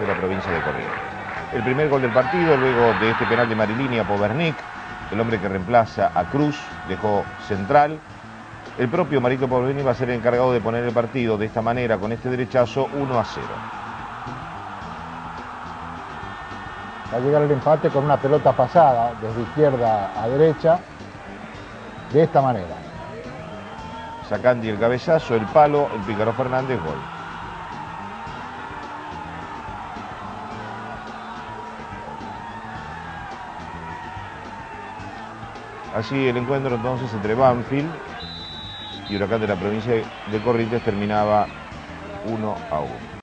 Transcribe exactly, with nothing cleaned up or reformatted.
de la provincia de Corrientes. El primer gol del partido, luego de este penal de Marilini a Pobernik, el hombre que reemplaza a Cruz, dejó central. El propio Marito Pobernik va a ser el encargado de poner el partido de esta manera, con este derechazo, uno a cero. Va a llegar el empate con una pelota pasada desde izquierda a derecha, de esta manera. Sacandi el cabezazo, el palo, el Pícaro Fernández, gol. Así el encuentro entonces entre Banfield y Huracán de la provincia de Corrientes terminaba uno a uno.